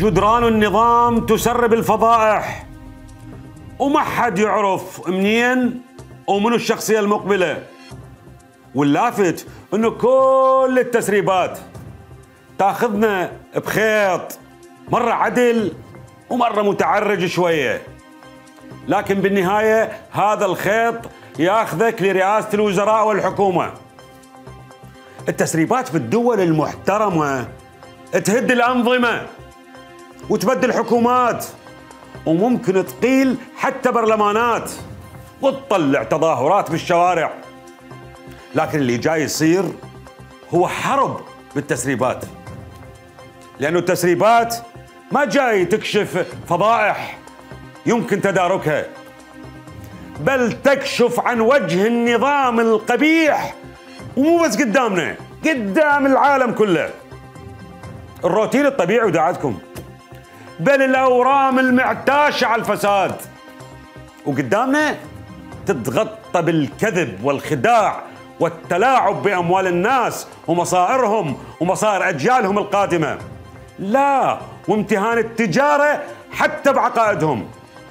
جدران النظام تسرب الفضائح، وما حد يعرف منين ومنو الشخصية المقبلة. واللافت انه كل التسريبات تاخذنا بخيط مرة عدل ومرة متعرج شوية، لكن بالنهاية هذا الخيط ياخذك لرئاسة الوزراء والحكومة. التسريبات في الدول المحترمة تهد الأنظمة وتبدل حكومات، وممكن تقيل حتى برلمانات وتطلع تظاهرات بالشوارع. لكن اللي جاي يصير هو حرب بالتسريبات، لأنه التسريبات ما جاي تكشف فضائح يمكن تداركها، بل تكشف عن وجه النظام القبيح، ومو بس قدامنا، قدام العالم كله. الروتين الطبيعي وداعتكم، بل الأورام المعتاشة على الفساد، وقدامنا تتغطى بالكذب والخداع والتلاعب بأموال الناس ومصائرهم ومصائر أجيالهم القادمة، لا وامتهان التجارة حتى بعقائدهم.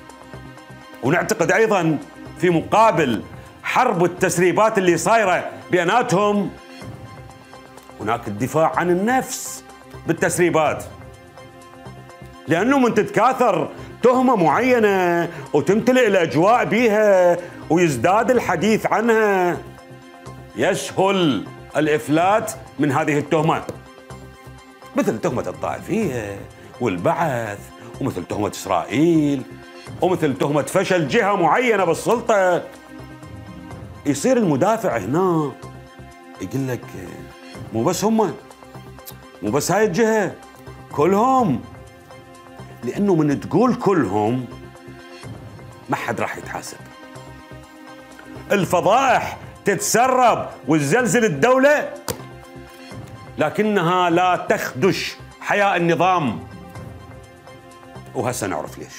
ونعتقد أيضا في مقابل حرب التسريبات اللي صايرة بيناتهم هناك الدفاع عن النفس بالتسريبات، لأنه من تتكاثر تهمة معينة وتمتلئ الأجواء بيها ويزداد الحديث عنها، يسهل الإفلات من هذه التهمة، مثل تهمة الطائفية والبعث، ومثل تهمة إسرائيل، ومثل تهمة فشل جهة معينة بالسلطة. يصير المدافع هنا يقول لك مو بس هم، مو بس هاي الجهة، كلهم، لأنه من تقول كلهم ما حد راح يتحاسب. الفضائح تتسرب وتزلزل الدولة، لكنها لا تخدش حياء النظام، وهسه نعرف ليش.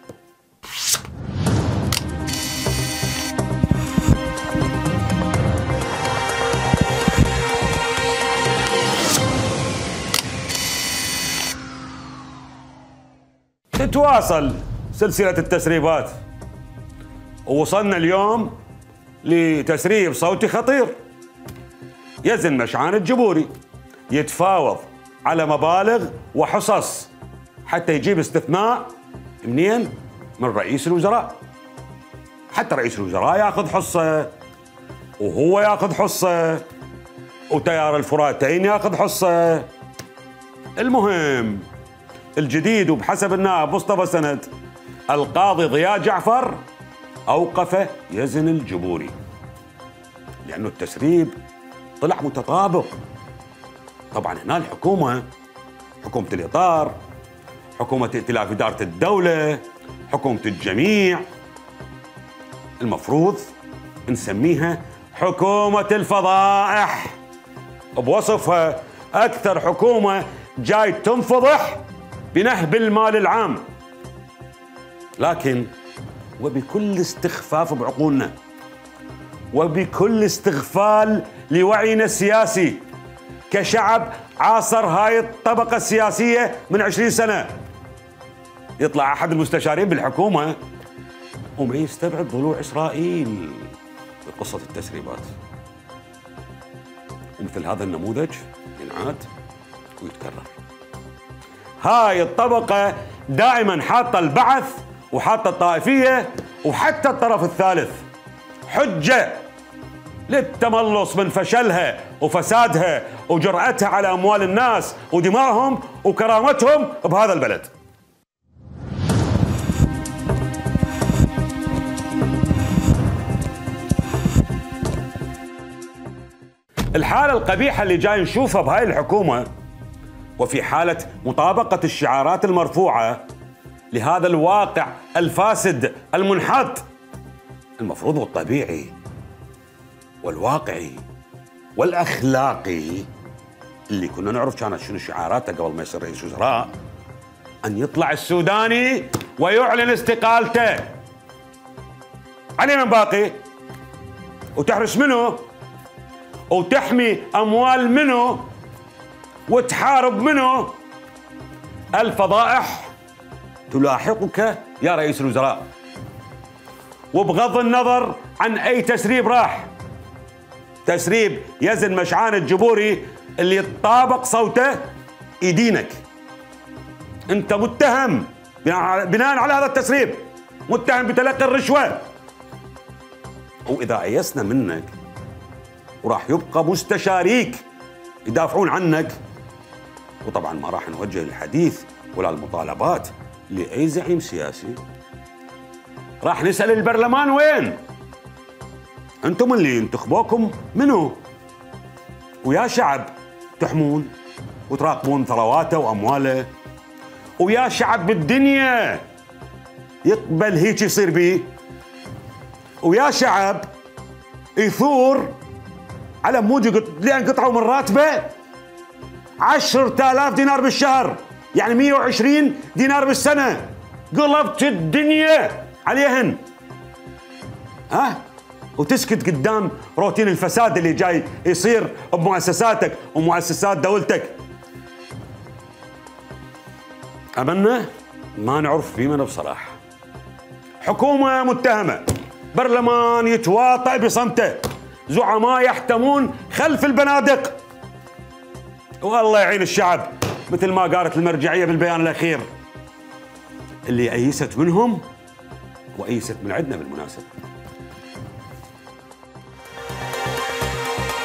تتواصل سلسلة التسريبات، ووصلنا اليوم لتسريب صوتي خطير. يزن مشعان الجبوري يتفاوض على مبالغ وحصص حتى يجيب استثناء منين؟ من رئيس الوزراء. حتى رئيس الوزراء ياخذ حصة، وهو ياخذ حصة، وتيار الفراتين ياخذ حصة. المهم الجديد وبحسب النائب مصطفى سند، القاضي ضياء جعفر أوقف يزن الجبوري، لأنه التسريب طلع متطابق. طبعا هنا الحكومة، حكومة الإطار، حكومة ائتلاف إدارة الدولة، حكومة الجميع، المفروض نسميها حكومة الفضائح، بوصفها أكثر حكومة جاي تنفضح بنهب المال العام. لكن وبكل استخفاف بعقولنا، وبكل استغفال لوعينا السياسي كشعب عاصر هاي الطبقة السياسية من 20 سنة، يطلع أحد المستشارين بالحكومة وما يستبعد ضلوع إسرائيل بقصة التسريبات. ومثل هذا النموذج ينعاد ويتكرر. هاي الطبقة دائما حاطة البعث وحاطة الطائفية وحتى الطرف الثالث حجة للتملص من فشلها وفسادها وجرأتها على أموال الناس ودمائهم وكرامتهم بهذا البلد. الحالة القبيحة اللي جاي نشوفها بهاي الحكومة، وفي حالة مطابقة الشعارات المرفوعة لهذا الواقع الفاسد المنحط، المفروض والطبيعي والواقعي والأخلاقي اللي كنا نعرف كانت شنو شعاراته قبل ما يصير رئيس وزراء، أن يطلع السوداني ويعلن استقالته. علينا باقي وتحرس منه وتحمي أموال منه وتحارب منه الفضائح تلاحقك يا رئيس الوزراء، وبغض النظر عن أي تسريب راح، تسريب يزن مشعان الجبوري اللي يطابق صوته يدينك. أنت متهم بناء على هذا التسريب، متهم بتلقي الرشوة. وإذا أيسنا منك وراح يبقى مستشاريك يدافعون عنك، وطبعا ما راح نوجه الحديث ولا المطالبات لأي زعيم سياسي، راح نسأل البرلمان وين؟ أنتم اللي انتخبوكم منو؟ ويا شعب تحمون وتراقبون ثرواته وأمواله، ويا شعب بالدنيا يقبل هيك يصير بيه، ويا شعب يثور على مود لأن قطعوا من راتبه 10,000 دينار بالشهر، يعني 120 دينار بالسنة. قلبت الدنيا عليهن، وتسكت قدام روتين الفساد اللي جاي يصير بمؤسساتك ومؤسسات دولتك. أمنا ما نعرف بمن بصراحة. حكومة متهمة، برلمان يتواطأ بصمته، زعماء يحتمون خلف البنادق، والله يعين الشعب مثل ما قالت المرجعية بالبيان الأخير اللي أيست منهم وأيست من عندنا بالمناسبة.